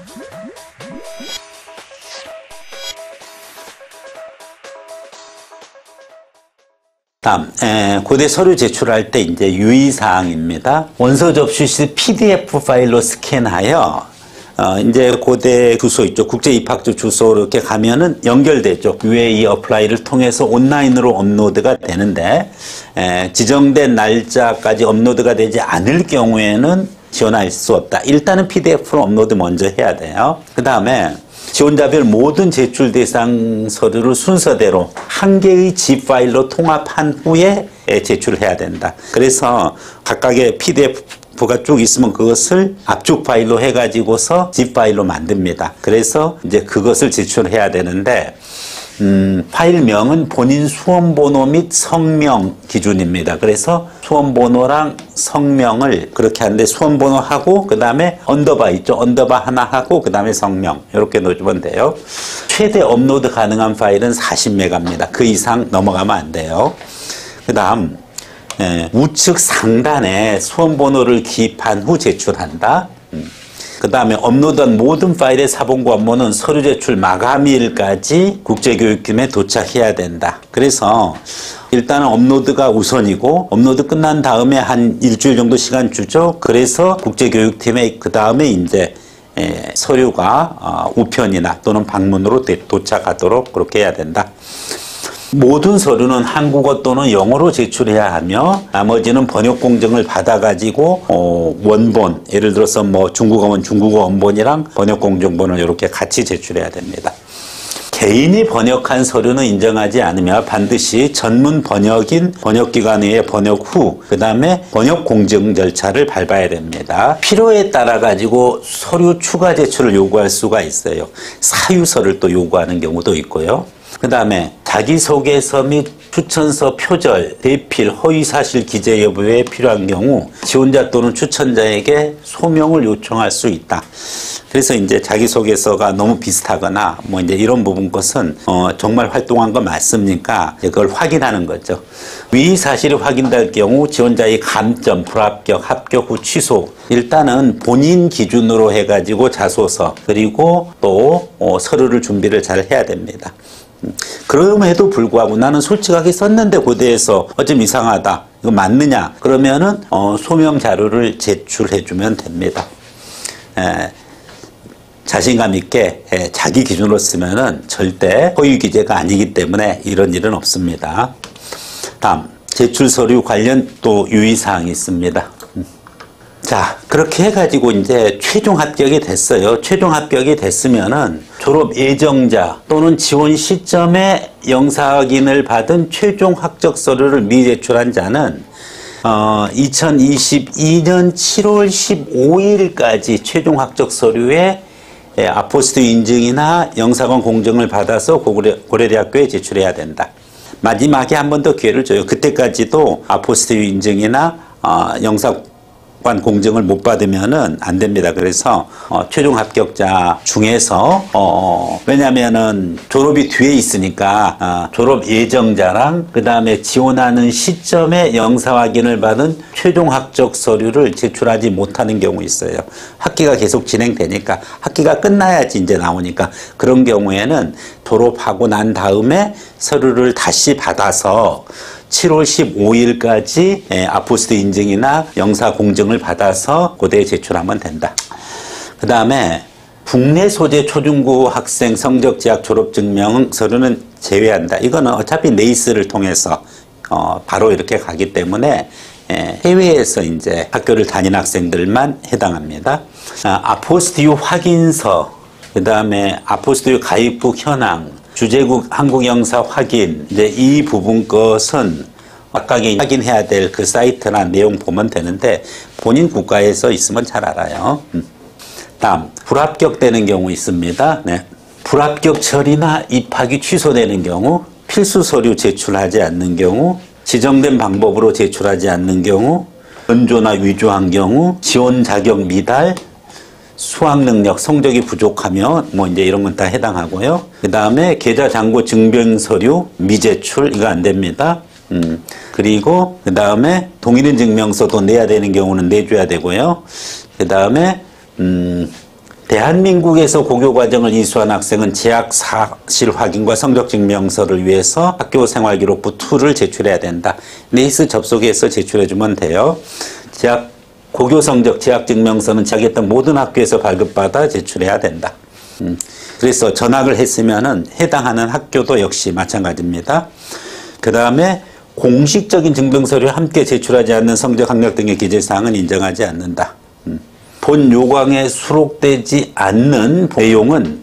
다음, 고대 서류 제출할 때 이제 유의사항입니다. 원서 접수 시 PDF 파일로 스캔하여 이제 고대 주소 있죠. 국제 입학처 주소로 이렇게 가면은 연결되죠. UAE 어플라이를 통해서 온라인으로 업로드가 되는데, 지정된 날짜까지 업로드가 되지 않을 경우에는 지원할 수 없다. 일단은 PDF로 업로드 먼저 해야 돼요. 그 다음에 지원자별 모든 제출 대상 서류를 순서대로 한 개의 zip 파일로 통합한 후에 제출해야 된다. 그래서 각각의 PDF가 쭉 있으면 그것을 압축 파일로 해가지고서 zip 파일로 만듭니다. 그래서 이제 그것을 제출해야 되는데, 파일명은 본인 수험번호 및 성명 기준입니다. 그래서 수험번호랑 성명을 그렇게 하는데, 수험번호하고 그 다음에 언더바 있죠. 언더바 하나 하고 그 다음에 성명 이렇게 넣어주면 돼요. 최대 업로드 가능한 파일은 40메가입니다. 그 이상 넘어가면 안 돼요. 그 다음 우측 상단에 수험번호를 기입한 후 제출한다. 그 다음에 업로드한 모든 파일의 사본과 원본은 서류 제출 마감일까지 국제교육팀에 도착해야 된다. 그래서 일단은 업로드가 우선이고, 업로드 끝난 다음에 한 일주일 정도 시간 주죠. 그래서 국제교육팀에 그 다음에 이제 서류가 우편이나 또는 방문으로 도착하도록 그렇게 해야 된다. 모든 서류는 한국어 또는 영어로 제출해야 하며, 나머지는 번역 공증을 받아가지고 원본, 예를 들어서 뭐 중국어면 중국어 원본이랑 번역 공증본을 이렇게 같이 제출해야 됩니다. 개인이 번역한 서류는 인정하지 않으며 반드시 전문 번역인 번역기관의 번역 후 그 다음에 번역 공증 절차를 밟아야 됩니다. 필요에 따라 가지고 서류 추가 제출을 요구할 수가 있어요. 사유서를 또 요구하는 경우도 있고요. 그 다음에 자기소개서 및 추천서 표절, 대필, 허위사실 기재 여부에 필요한 경우 지원자 또는 추천자에게 소명을 요청할 수 있다. 그래서 이제 자기소개서가 너무 비슷하거나 뭐 이제 이런 부분 것은 정말 활동한 거 맞습니까? 그걸 확인하는 거죠. 위 사실이 확인될 경우 지원자의 감점, 불합격, 합격 후 취소. 일단은 본인 기준으로 해가지고 자소서 그리고 또 서류를 준비를 잘 해야 됩니다. 그럼에도 불구하고 나는 솔직하게 썼는데 고대에서 좀 이상하다. 이거 맞느냐? 그러면은 소명 자료를 제출해주면 됩니다. 자신감 있게 자기 기준으로 쓰면은 절대 허위 기재가 아니기 때문에 이런 일은 없습니다. 다음 제출 서류 관련 또 유의사항이 있습니다. 자, 그렇게 해가지고 이제 최종 합격이 됐어요. 최종 합격이 됐으면은 졸업 예정자 또는 지원 시점에 영사 확인을 받은 최종 합격 서류를 미제출한 자는 2022년 7월 15일까지 최종 합격 서류에 아포스트 인증이나 영사관 공증을 받아서 고려대학교에 제출해야 된다. 마지막에 한 번 더 기회를 줘요. 그때까지도 아포스트 인증이나 영사관 공증을 못 받으면은 안 됩니다. 그래서 최종 합격자 중에서 왜냐면은 졸업이 뒤에 있으니까 졸업 예정자랑 그 다음에 지원하는 시점에 영사 확인을 받은 최종 합격 서류를 제출하지 못하는 경우 있어요. 학기가 계속 진행되니까 학기가 끝나야지 이제 나오니까 그런 경우에는 졸업하고 난 다음에 서류를 다시 받아서 7월 15일까지 아포스트 인증이나 영사 공증을 받아서 고대에 제출하면 된다. 그 다음에 국내 소재 초중고 학생 성적 재학 졸업 증명 서류는 제외한다. 이거는 어차피 네이스를 통해서 바로 이렇게 가기 때문에 해외에서 이제 학교를 다니는 학생들만 해당합니다. 아포스티유 확인서, 그 다음에 아포스티유 가입국 현황, 주재국 한국영사 확인, 이제 이 부분 것은 각각이 확인해야 될 그 사이트나 내용 보면 되는데 본인 국가에서 있으면 잘 알아요. 다음, 불합격되는 경우 있습니다. 네. 불합격 처리나 입학이 취소되는 경우, 필수 서류 제출하지 않는 경우, 지정된 방법으로 제출하지 않는 경우, 연조나 위조한 경우, 지원 자격 미달, 수학 능력, 성적이 부족하면 뭐 이제 이런 건 다 해당하고요. 그 다음에 계좌 잔고 증빙 서류 미제출 이거 안 됩니다. 그리고 그 다음에 동일인 증명서도 내야 되는 경우는 내줘야 되고요. 그 다음에 대한민국에서 고교과정을 이수한 학생은 재학 사실 확인과 성적증명서를 위해서 학교생활기록부 2를 제출해야 된다. 네이스 접속해서 제출해주면 돼요. 고교 성적 재학증명서는 재학했던 모든 학교에서 발급받아 제출해야 된다. 그래서 전학을 했으면은 해당하는 학교도 역시 마찬가지입니다. 그 다음에 공식적인 증빙서류 함께 제출하지 않는 성적 학력 등의 기재사항은 인정하지 않는다. 본 요강에 수록되지 않는 내용은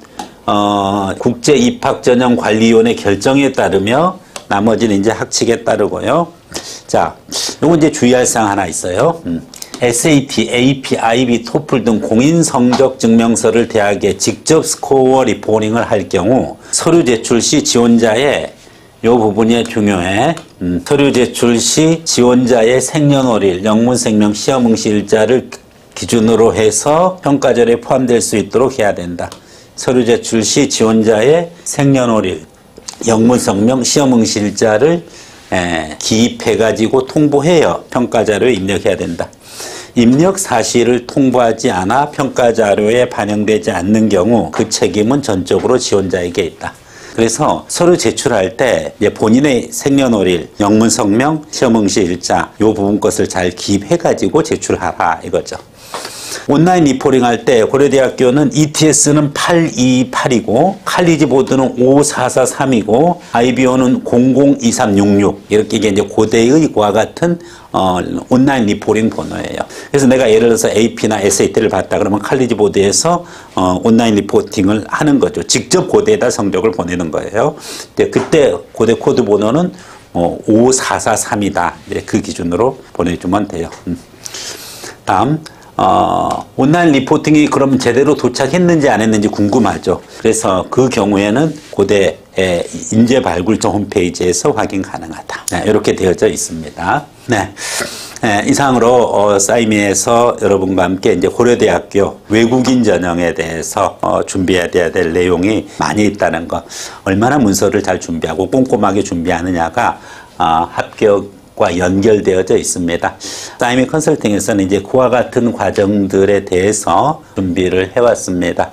국제입학전형관리위원회 결정에 따르며 나머지는 이제 학칙에 따르고요. 자, 요거 이제 주의할 사항 하나 있어요. SAT, AP, IB, 토플 등 공인 성적 증명서를 대학에 직접 스코어 리포팅을 할 경우 서류 제출 시 지원자의 요 부분이 중요해. 서류 제출 시 지원자의 생년월일, 영문생명, 시험응시 일자를 기준으로 해서 평가절에 포함될 수 있도록 해야 된다. 서류 제출 시 지원자의 생년월일, 영문성명, 시험응시 일자를 기입해가지고 통보해요. 평가자료에 입력해야 된다. 입력 사실을 통보하지 않아 평가자료에 반영되지 않는 경우 그 책임은 전적으로 지원자에게 있다. 그래서 서류 제출할 때 본인의 생년월일, 영문성명, 시험응시 일자 요 부분 것을 잘 기입해가지고 제출하라 이거죠. 온라인 리포팅 할 때 고려대학교는 ETS는 828이고 칼리지 보드는 5443이고 IBO는 002366 이렇게 이제 고대의 그와 같은 온라인 리포팅 번호예요. 그래서 내가 예를 들어서 AP나 SAT를 봤다 그러면 칼리지 보드에서 온라인 리포팅을 하는 거죠. 직접 고대에다 성적을 보내는 거예요. 그때 고대 코드 번호는 5443이다. 그 기준으로 보내주면 돼요. 다음 온라인 리포팅이 그럼 제대로 도착했는지 안 했는지 궁금하죠. 그래서 그 경우에는 고대 인재발굴청 홈페이지에서 확인 가능하다. 네, 이렇게 되어져 있습니다. 네. 이상으로 싸이미에서 여러분과 함께 이제 고려대학교 외국인 전형에 대해서 준비해야 될 내용이 많이 있다는 것, 얼마나 문서를 잘 준비하고 꼼꼼하게 준비하느냐가 합격과 연결되어져 있습니다. 싸이미 컨설팅에서는 이제 그와 같은 과정들에 대해서 준비를 해왔습니다.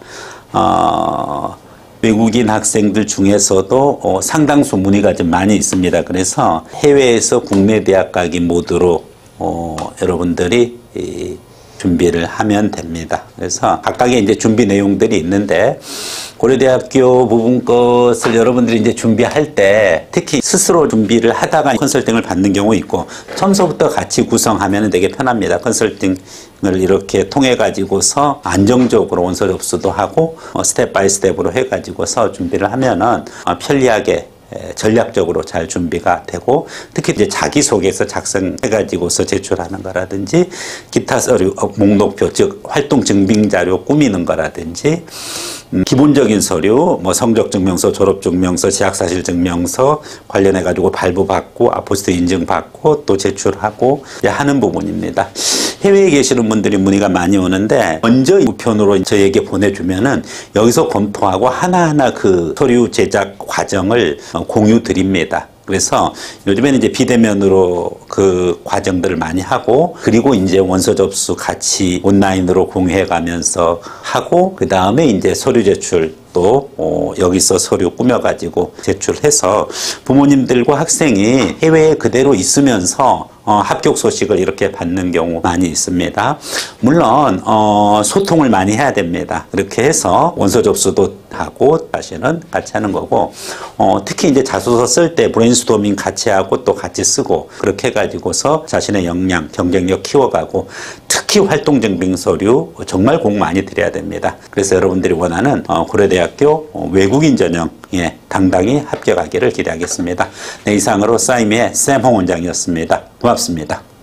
외국인 학생들 중에서도 상당수 문의가 좀 많이 있습니다. 그래서 해외에서 국내 대학 가기 모드로 여러분들이 준비를 하면 됩니다. 그래서 각각의 이제 준비 내용들이 있는데 고려대학교 부분 것을 여러분들이 이제 준비할 때 특히 스스로 준비를 하다가 컨설팅을 받는 경우 있고 처음서부터 같이 구성하면 되게 편합니다. 컨설팅을 이렇게 통해 가지고서 안정적으로 원서 접수도 하고 스텝 바이 스텝으로 해 가지고서 준비를 하면은 편리하게 전략적으로 잘 준비가 되고 특히 이제 자기소개서 작성해가지고서 제출하는 거라든지 기타 서류, 목록표, 즉 활동 증빙 자료 꾸미는 거라든지 기본적인 서류, 뭐 성적증명서, 졸업증명서, 재학사실증명서 관련해가지고 발부받고 아포스트 인증받고 또 제출하고 하는 부분입니다. 해외에 계시는 분들이 문의가 많이 오는데 먼저 우편으로 저에게 보내주면은 여기서 검토하고 하나하나 그 서류 제작 과정을 공유 드립니다. 그래서 요즘에는 이제 비대면으로 그 과정들을 많이 하고 그리고 이제 원서 접수 같이 온라인으로 공유해 가면서 하고 그 다음에 이제 서류 제출 또 여기서 서류 꾸며가지고 제출해서 부모님들과 학생이 해외에 그대로 있으면서 합격 소식을 이렇게 받는 경우 많이 있습니다. 물론 소통을 많이 해야 됩니다. 그렇게 해서 원서 접수도 하고 사실은 같이 하는 거고 특히 이제 자소서 쓸 때 브레인스토밍 같이 하고 또 같이 쓰고 그렇게 해가지고서 자신의 역량, 경쟁력 키워가고 특히 활동증빙 서류 정말 공 많이 드려야 됩니다. 그래서 여러분들이 원하는 고려대학교 외국인 전형에 당당히 합격하기를 기대하겠습니다. 네, 이상으로 싸이미의 샘 홍 원장이었습니다. 고맙습니다.